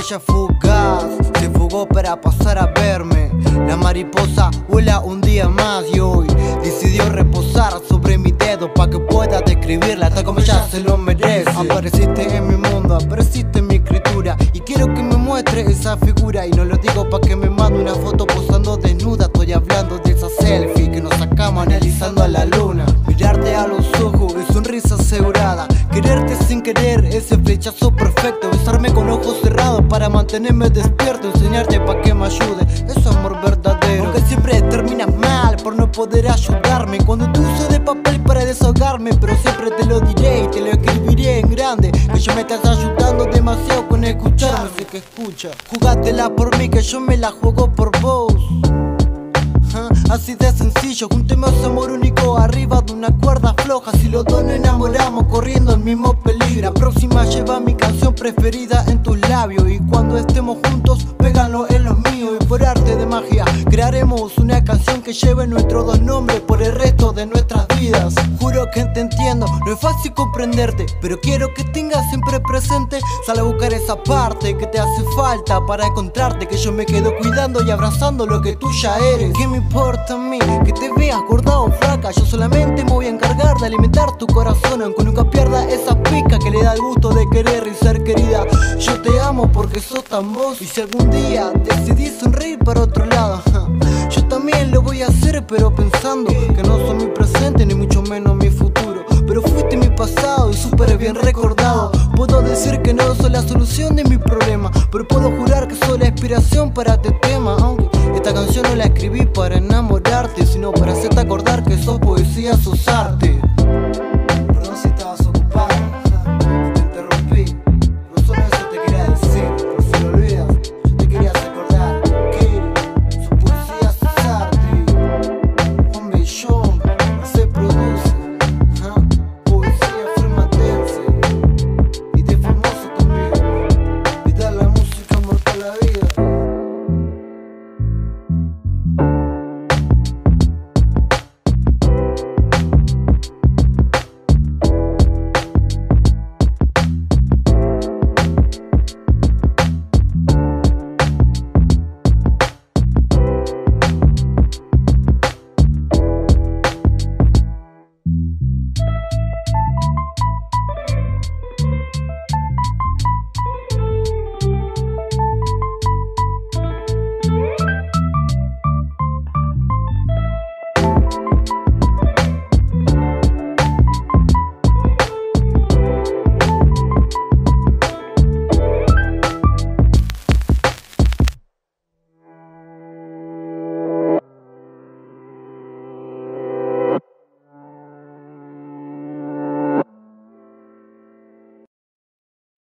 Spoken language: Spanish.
estrella fugaz se fugó para pasar a verme. La mariposa vuela un día más y hoy decidió reposar sobre mi dedo pa' que pueda describirla tal como ella se lo merece. Apareciste en mi mundo, apareciste en mi escritura y quiero que me muestre esa figura. Y no lo digo pa' que me mande una foto posando desnuda. Estoy hablando de esa selfie que nos sacamos analizando a la luna. Mirarte a los ojos es sonrisa asegurada. Quererte sin querer, ese flechazo perfecto. Besarme con ojos cerrados para mantenerme despierto. Enseñarte pa' que me ayude, eso es amor verdadero. Aunque siempre terminas mal por no poder ayudarme. Cuando te uso de papel para desahogarme, pero siempre te lo diré y te lo escribiré en grande. Que yo me estás ayudando demasiado con escucharme. Sé que escucha, jugátela por mí que yo me la juego por vos. Así de sencillo, juntemos amor único arriba de una cuerda floja. Si los dos nos enamoramos corriendo el mismo peligro. La próxima lleva mi canción preferida en tus labios. Y cuando estemos juntos, pégalo en los míos. Y por arte de magia crearemos una canción que lleve nuestros dos nombres por el resto de nuestras vidas. Juro que te entiendo, no es fácil comprenderte, pero quiero que tengas siempre presente. Sal a buscar esa parte que te hace falta para encontrarte. Que yo me quedo cuidando y abrazando lo que tú ya eres. ¿Qué me importa a mí que te veas gorda o flaca? Yo solamente me voy a encargar de alimentar tu corazón, aunque nunca pierda esa pica que le da el gusto de querer y ser querida. Yo te amo porque sos tan vos. Y si algún día decidís sonreír para otro lado, yo también lo voy a hacer, pero pensando que no sos mi presente ni mucho menos mi futuro. Pero fuiste mi pasado y súper bien recordado. Puedo decir que no soy la solución de mi problema, pero puedo jurar que soy la inspiración para este tema. Aunque esta canción no la escribí para enamorar.